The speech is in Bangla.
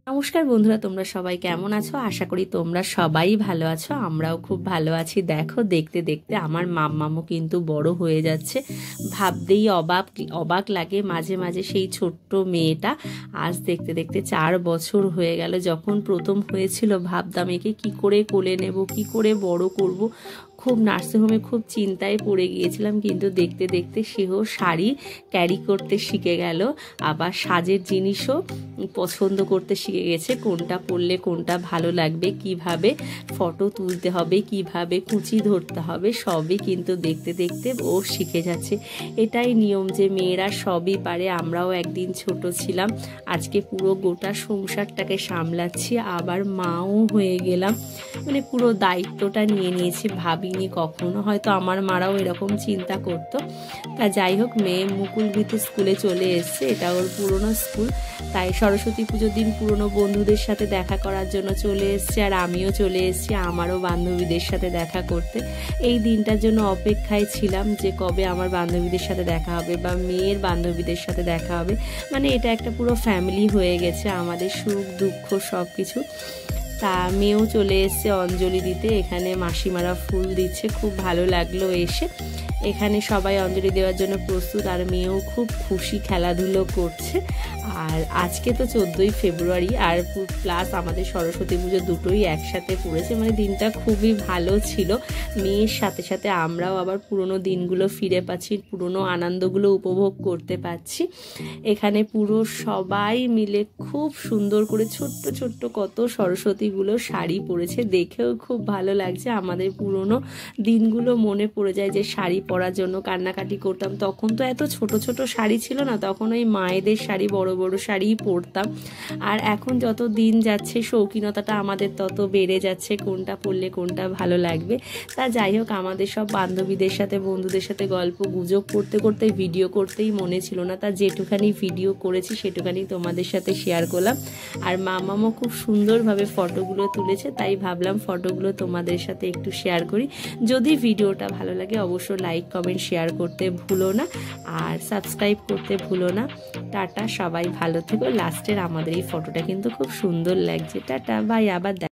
নমস্কার বন্ধুরা, তোমরা সবাই কেমন আছো? আশা করি তোমরা সবাই ভালো আছো। আমরাও খুব ভালো আছি। দেখো, দেখতে দেখতে আমার মাম্মামও কিন্তু বড় হয়ে যাচ্ছে। ভাবতেই অবাক অবাক লাগে মাঝে মাঝে সেই ছোট্ট মেয়েটা আজ দেখতে দেখতে 4 বছর হয়ে গেল। যখন প্রথম হয়েছিল ভাবতাম একে কি করে কোলে নেব, কি করে বড় করব। খুব নার্সিংহোমে খুব চিন্তায় পড়ে গিয়েছিলাম, কিন্তু দেখতে দেখতে সেও শাড়ি ক্যারি করতে শিখে গেল, আবার সাজের জিনিসও পছন্দ করতে শিখে গেছে। কোনটা পরলে কোনটা ভালো লাগবে, কিভাবে ফটো তুলতে হবে, কিভাবে কুচি ধরতে হবে, সবই কিন্তু দেখতে দেখতে ও শিখে যাচ্ছে। এটাই নিয়ম যে মেয়েরা সবই পারে। আমরাও একদিন ছোট ছিলাম, আজকে পুরো গোটা সংসারটাকে সামলাচ্ছি, আবার মাও হয়ে গেলাম। মানে পুরো দায়িত্বটা নিয়ে নিয়েছি। ভাবিনি কখনো, হয়তো আমার মারাও এরকম চিন্তা করতো। তা যাই হোক, মেয়ে মুকুলবৃত্তি স্কুলে চলে এসছে, এটা ওর পুরনো স্কুল। তাই সরস্বতী পুজোর দিন পুরনো বন্ধুদের সাথে দেখা করার জন্য চলে এসছে, আর আমিও চলে এসেছি আমারও বান্ধবীদের সাথে দেখা করতে। এই দিনটার জন্য অপেক্ষায় ছিলাম যে কবে আমার বান্ধবীদের সাথে দেখা হবে বা মেয়ের বান্ধবীদের সাথে দেখা হবে। মানে এটা একটা পুরো ফ্যামিলি হয়ে গেছে আমাদের, সুখ দুঃখ সব কিছু। তা মেয়েও চলে এসছে অঞ্জলি দিতে। এখানে মাসিমারা ফুল দিচ্ছে, খুব ভালো লাগলো এসে। এখানে সবাই অঞ্জলি দেওয়ার জন্য প্রস্তুত, আর মেয়েও খুব খুশি, খেলাধুলো করছে। আর আজকে তো 14ই ফেব্রুয়ারি, আর প্লাস আমাদের সরস্বতী পুজো দুটোই একসাথে পড়েছে। মানে দিনটা খুবই ভালো ছিল। মেয়ের সাথে সাথে আমরাও আবার পুরনো দিনগুলো ফিরে পাচ্ছি, পুরনো আনন্দগুলো উপভোগ করতে পারছি। এখানে পুরো সবাই মিলে খুব সুন্দর করে ছোট্ট ছোট্ট কত সরস্বতীগুলো শাড়ি পরেছে, দেখেও খুব ভালো লাগছে। আমাদের পুরনো দিনগুলো মনে পড়ে যায়, যে শাড়ি পরার জন্য কান্নাকাটি করতাম। তখন তো এত ছোট ছোট শাড়ি ছিল না, তখন ওই মায়েদের শাড়ি, বড় বড় শাড়িই পরতাম। আর এখন যত দিন যাচ্ছে শৌখিনতাটা আমাদের তত বেড়ে যাচ্ছে, কোনটা পরলে কোনটা ভালো লাগবে। তা যাই হোক, আমাদের সব বান্ধবীদের সাথে বন্ধুদের সাথে গল্প গুজব করতে করতে ভিডিও করতেই মনে ছিল না। তা যেটুখানি ভিডিও করেছি সেটুখানি তোমাদের সাথে শেয়ার করলাম। আর মামামও খুব সুন্দরভাবে ফটোগুলো তুলেছে, তাই ভাবলাম ফটোগুলো তোমাদের সাথে একটু শেয়ার করি। যদি ভিডিওটা ভালো লাগে অবশ্যই লাইক কমেন্ট শেয়ার করতে ভুলো না, আর সাবস্ক্রাইব করতে ভুলো না। টাটা, সবাই ভালো থেকো। লাস্টের আমাদের এই ফটোটা কিন্তু খুব সুন্দর লাগছে। টাটা, বাই, আবার